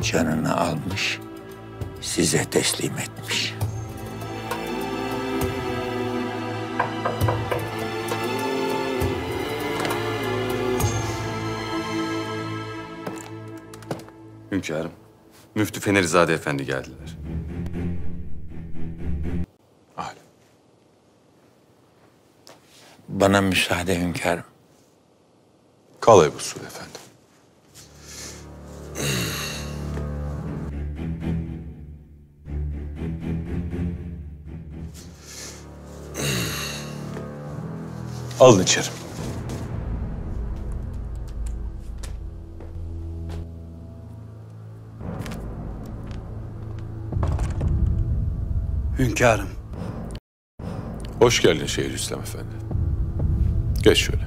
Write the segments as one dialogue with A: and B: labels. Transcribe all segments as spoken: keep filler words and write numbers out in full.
A: canını almış, size teslim etmiş.
B: Hünkârım, Müftü Fenerizade Efendi geldiler.
A: Al. Bana müsaade hünkârım.
C: Kal Ebu Suud Efendi. Alın içeri.
D: Hünkârım.
C: Hoş geldin Şeyhülislam Efendi. Geç şöyle.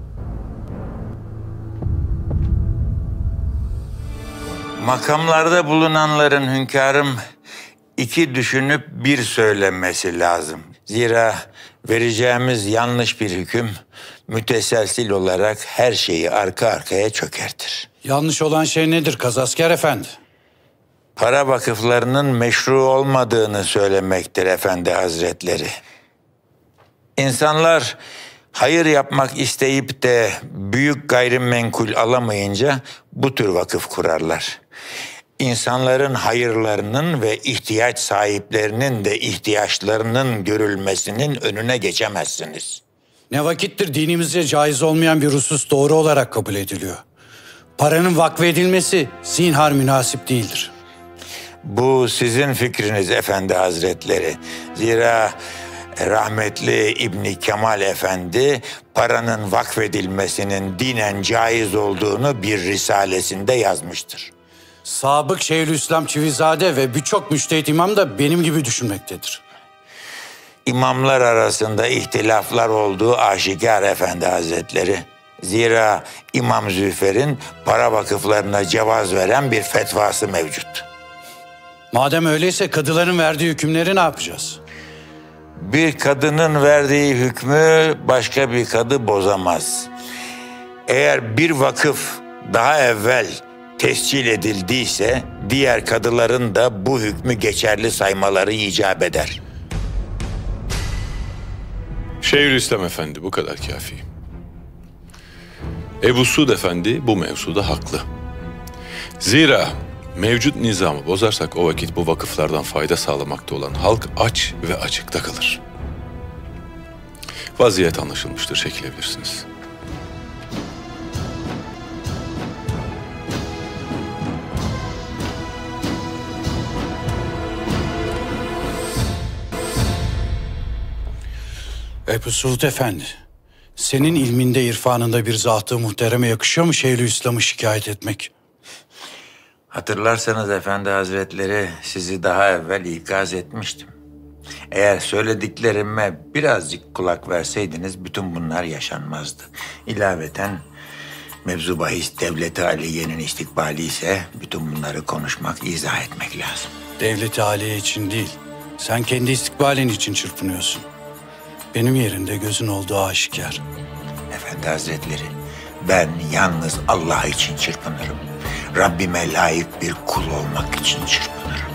A: Makamlarda bulunanların hünkârım iki düşünüp bir söylemesi lazım. Zira vereceğimiz yanlış bir hüküm müteselsil olarak her şeyi arka arkaya çökertir.
D: Yanlış olan şey nedir Kazasker Efendi?
A: Para vakıflarının meşru olmadığını söylemektir efendi hazretleri. İnsanlar hayır yapmak isteyip de büyük gayrimenkul alamayınca bu tür vakıf kurarlar. İnsanların hayırlarının ve ihtiyaç sahiplerinin de ihtiyaçlarının görülmesinin önüne geçemezsiniz.
D: Ne vakittir dinimizce caiz olmayan bir husus doğru olarak kabul ediliyor. Paranın vakfedilmesi zinhar münasip değildir.
A: Bu sizin fikriniz efendi hazretleri. Zira rahmetli İbni Kemal Efendi paranın vakfedilmesinin dinen caiz olduğunu bir risalesinde yazmıştır.
D: Sabık Şeyhülislam Çivizade ve birçok müştehit imam da benim gibi düşünmektedir.
A: İmamlar arasında ihtilaflar olduğu aşikar efendi hazretleri. Zira İmam Züfer'in para vakıflarına cevaz veren bir fetvası mevcut.
D: Madem öyleyse kadıların verdiği hükümleri ne yapacağız?
A: Bir kadının verdiği hükmü başka bir kadı bozamaz. Eğer bir vakıf daha evvel tescil edildiyse diğer kadıların da bu hükmü geçerli saymaları icap eder.
C: Şeyhülislam Efendi bu kadar kafi. Ebu Suud Efendi bu mevzuda haklı. Zira mevcut nizamı bozarsak o vakit bu vakıflardan fayda sağlamakta olan halk aç ve açıkta kalır. Vaziyet anlaşılmıştır, çekilebilirsiniz.
D: Ebu Suud Efendi, senin ilminde, irfanında bir zat-ı muhtereme yakışıyor mu Şeyhülislam'ı şikayet etmek?
A: Hatırlarsanız efendi hazretleri sizi daha evvel ikaz etmiştim. Eğer söylediklerime birazcık kulak verseydiniz bütün bunlar yaşanmazdı. İlaveten mevzu bahis Devlet-i Aliye'nin istikbali ise bütün bunları konuşmak, izah etmek lazım.
D: Devlet-i Aliye için değil, sen kendi istikbalin için çırpınıyorsun. Benim yerimde gözün olduğu aşikar.
A: Efendi hazretleri, ben yalnız Allah için çırpınırım. Rabbime layık bir kul olmak için çırpınırım.